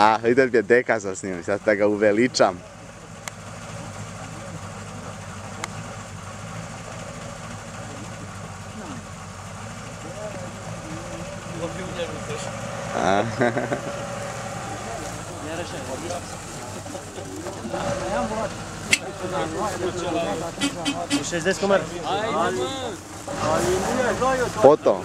A, idem gdje deka sa snimim, sad da ga uveličam. Potom.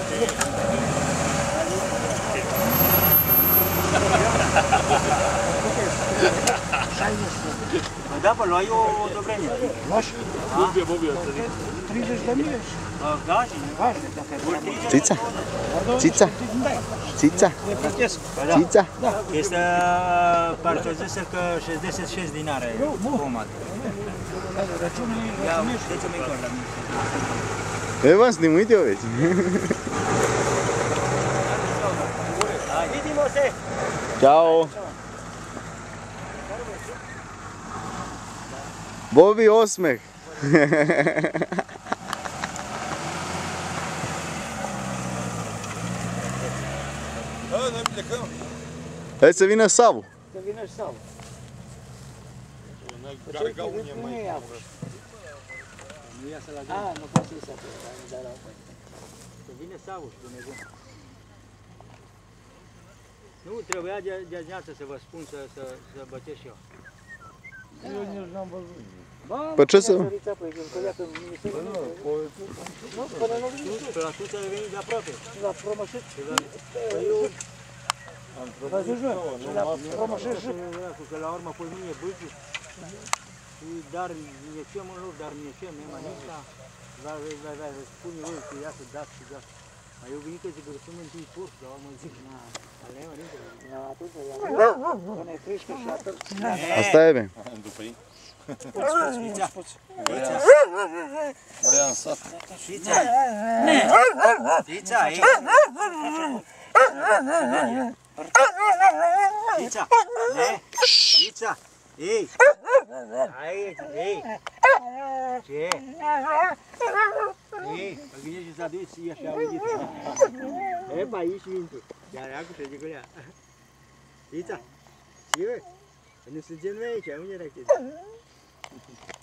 Da, pa luai odobrenje. Može? Bubio. 30 da miješ? Gaži. Cica? Cica? Cica? Cica? Este parcezisă că 66 dinare comad. Ia, uite-ți mai gol la mine. Evo, snimuj dio već. Vidimo se! Ćao. Bobi osmeh. Hai să vină Savu. Să vină și Savu. Nu e apă. Nu iasă la A, nu poate să iasă apă, dar la apă. Să vină Savu și Dumnezeu. Nu, trebuia de dimineață să vă spun să bătesc și eu. Eu nici n-am văzut. Păi ce să... Nu, până nu vine. Până atunci ai venit de aproape. La promășit. Eu... La Zujur. La promășit și... Că la urmă pe mine băjit. Și dar necem în loc, dar necem, emanica. Va spune voi că ia să dați și dați. Dar eu venit că zic că sunt întâi pur, dar mă zic, ale emanica. Atunci, până e frișcă și atunci. Asta e bine. După ei. Vrea în sat. Știța! Știța, ei! Știța! Știța! Ei! Aici, ei! Ce? Ei, mă gândești să aduci și așa auzit. E, pa, aici vintul. Iar acum se zic cu ea. Știța! Ce, bă? Nu se gen aici, unde era chestia?